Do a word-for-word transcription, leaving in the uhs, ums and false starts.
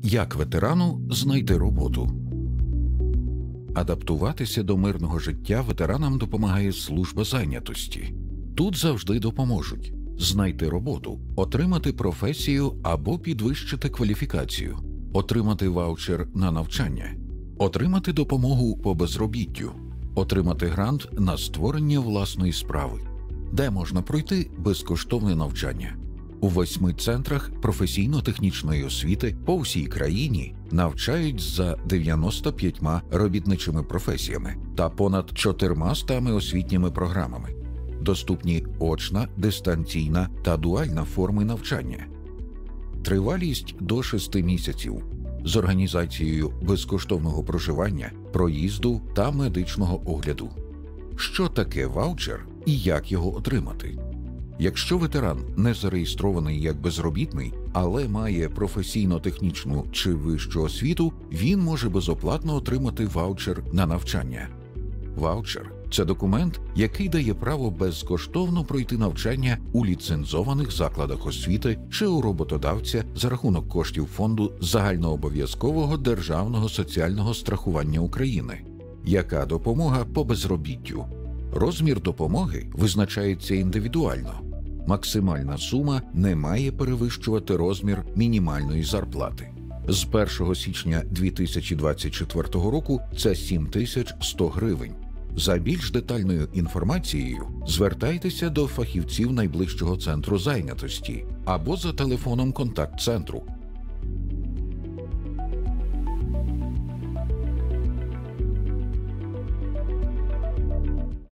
Як ветерану знайти роботу? Адаптуватися до мирного життя ветеранам допомагає служба зайнятості. Тут завжди допоможуть знайти роботу, отримати професію або підвищити кваліфікацію, отримати ваучер на навчання, отримати допомогу по безробіттю, отримати грант на створення власної справи, де можна пройти безкоштовне навчання. У восьми центрах професійно-технічної освіти по всій країні навчають за дев'яноста п'ятьма робітничими професіями та понад чотирмастами освітніми програмами. Доступні очна, дистанційна та дуальна форми навчання. Тривалість до шести місяців з організацією безкоштовного проживання, проїзду та медичного огляду. Що таке ваучер і як його отримати? Якщо ветеран не зареєстрований як безробітний, але має професійно-технічну чи вищу освіту, він може безоплатно отримати ваучер на навчання. Ваучер – це документ, який дає право безкоштовно пройти навчання у ліцензованих закладах освіти чи у роботодавця за рахунок коштів Фонду загальнообов'язкового державного соціального страхування України. Яка допомога по безробіттю? Розмір допомоги визначається індивідуально. Максимальна сума не має перевищувати розмір мінімальної зарплати. З першого січня дві тисячі двадцять четвертого року це сім тисяч сто гривень. За більш детальною інформацією звертайтеся до фахівців найближчого центру зайнятості або за телефоном контакт-центру